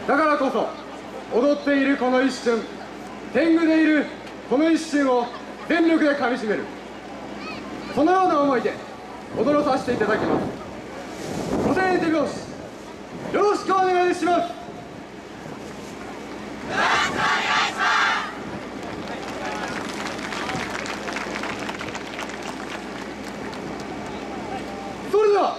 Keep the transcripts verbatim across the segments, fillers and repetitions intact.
だからこそ踊っているこの一瞬、天狗でいるこの一瞬を全力でかみしめる、そのような思いで踊らさせていただきます。ごせんえん手拍子よろしくお願いします。それでは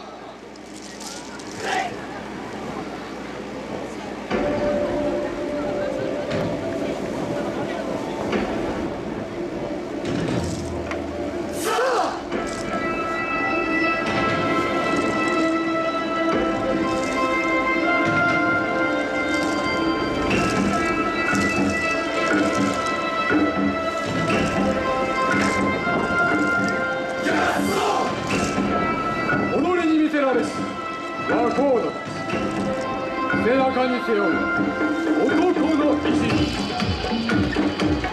若人たち、背中に背負う男の意地。